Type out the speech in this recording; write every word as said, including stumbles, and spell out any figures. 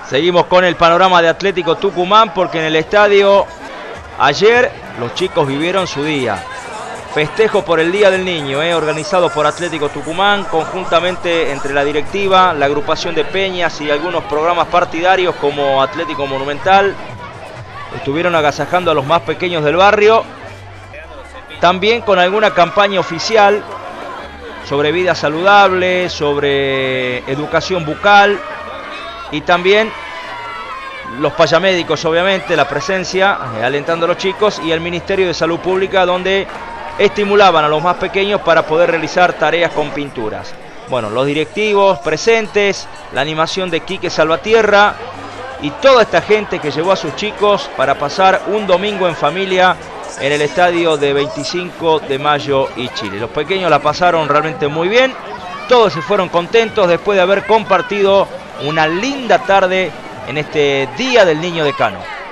Seguimos con el panorama de Atlético Tucumán porque en el estadio ayer los chicos vivieron su día. Festejo por el Día del Niño, eh, organizado por Atlético Tucumán, conjuntamente entre la directiva, la agrupación de peñas y algunos programas partidarios como Atlético Monumental. Estuvieron agasajando a los más pequeños del barrio, también con alguna campaña oficial sobre vida saludable, sobre educación bucal y también los payamédicos, obviamente, la presencia, eh, alentando a los chicos, y el Ministerio de Salud Pública, donde estimulaban a los más pequeños para poder realizar tareas con pinturas. Bueno, los directivos presentes, la animación de Quique Salvatierra y toda esta gente que llevó a sus chicos para pasar un domingo en familia en el estadio de veinticinco de mayo y Chile. Los pequeños la pasaron realmente muy bien, todos se fueron contentos después de haber compartido una linda tarde en este Día del Niño de Cano.